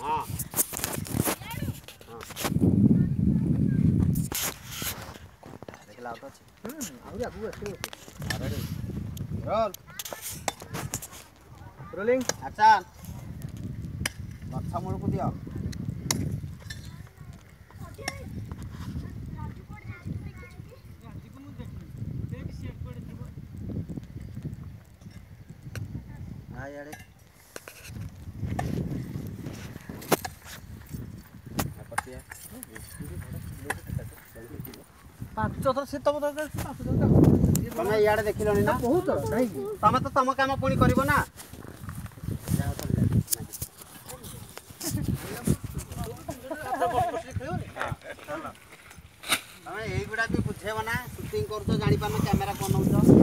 हाँ देखला तो अच्छी आउरी आगु अच्छे रेडी रोल रोलिंग एक्शन गछ मूल को दियो यारे पांच थर से तब तमे याडे देखिलनी ना बहुत नहीं तमे तो तम काम पुणी करबो ना तमे एई गुडा भी बुझेबो ना शूटिंग करतो जानि पानो कैमरा कोन नउछो